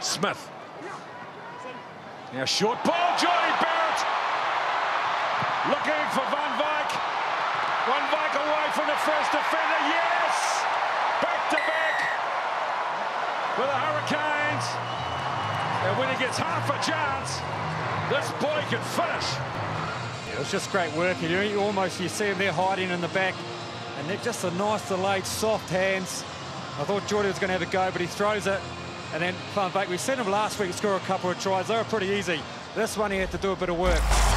Smith. Now short ball, Jordie Barrett. Looking for Van Wyk. Van Wyk away from the first defender, yes! Back to back for the Hurricanes. And when he gets half a chance, this boy can finish. It was just great work. You see him there hiding in the back, and they're just a nice delayed, soft hands. I thought Jordie was going to have a go, but he throws it. And then Van Wyk, we seen him last week score a couple of tries. They were pretty easy. This one he had to do a bit of work.